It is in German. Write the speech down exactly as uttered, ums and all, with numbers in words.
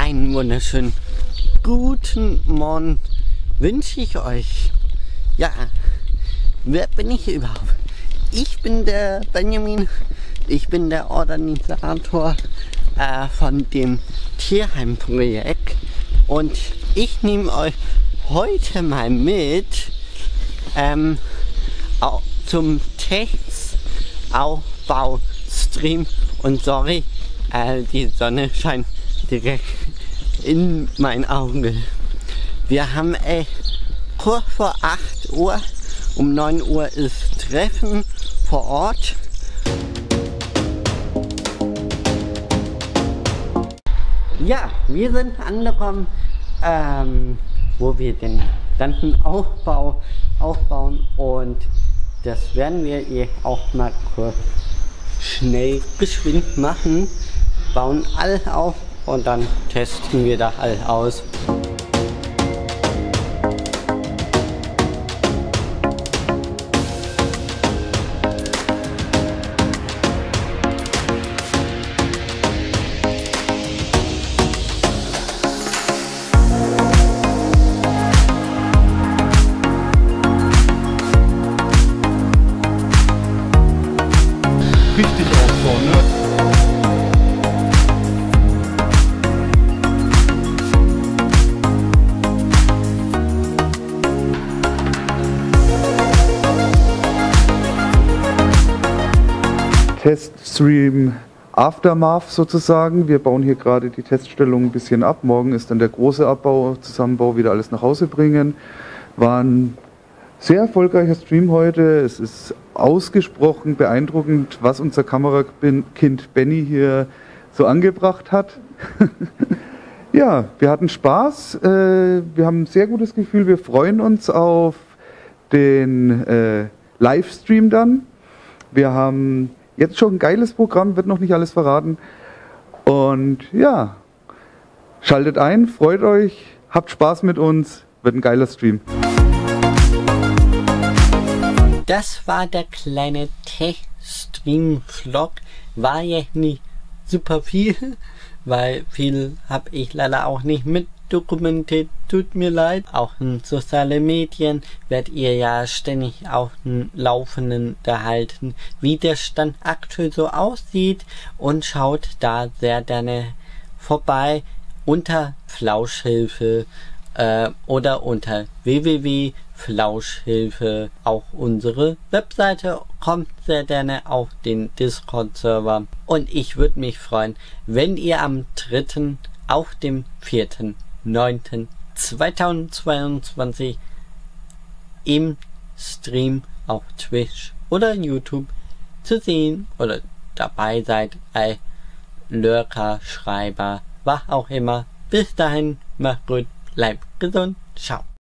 einen wunderschönen guten Morgen wünsche ich euch. Ja, wer bin ich überhaupt? Ich bin der Benjamin, ich bin der Organisator äh, von dem Tierheimprojekt und ich nehme euch heute mal mit ähm, auch zum Textaufbau-Stream und sorry, äh, die Sonne scheint direkt in mein Auge. Wir haben äh, kurz vor acht Uhr, um neun Uhr ist Treffen vor Ort. Ja, wir sind angekommen, ähm, wo wir den ganzen Aufbau aufbauen und das werden wir hier auch mal kurz schnell geschwind machen, bauen alles auf und dann testen wir da alles aus. Richtig aufbauen, ne? Teststream Aftermath sozusagen. Wir bauen hier gerade die Teststellung ein bisschen ab. Morgen ist dann der große Abbau, Zusammenbau, wieder alles nach Hause bringen. War ein sehr erfolgreicher Stream heute. Es ist ausgesprochen beeindruckend, was unser Kamerakind Benny hier so angebracht hat. Ja, wir hatten Spaß. Wir haben ein sehr gutes Gefühl. Wir freuen uns auf den Livestream dann. Wir haben jetzt schon ein geiles Programm, wird noch nicht alles verraten. Und ja, schaltet ein, freut euch, habt Spaß mit uns, wird ein geiler Stream. Das war der kleine Tech-Stream-Vlog. War ja nicht super viel, weil viel habe ich leider auch nicht mit dokumentiert. Tut mir leid. Auch in sozialen Medien werdet ihr ja ständig auf dem Laufenden gehalten, wie der Stand aktuell so aussieht. Und schaut da sehr gerne vorbei unter Flauschhilfe äh, oder unter w w w punkt Flauschhilfe. Auch unsere Webseite kommt sehr gerne auf den Discord-Server. Und ich würde mich freuen, wenn ihr am dritten auf dem vierten neunten zweitausendzweiundzwanzig im Stream auf Twitch oder YouTube zu sehen oder dabei seid als Lurker, Schreiber, was auch immer. Bis dahin, macht gut, bleibt gesund, ciao.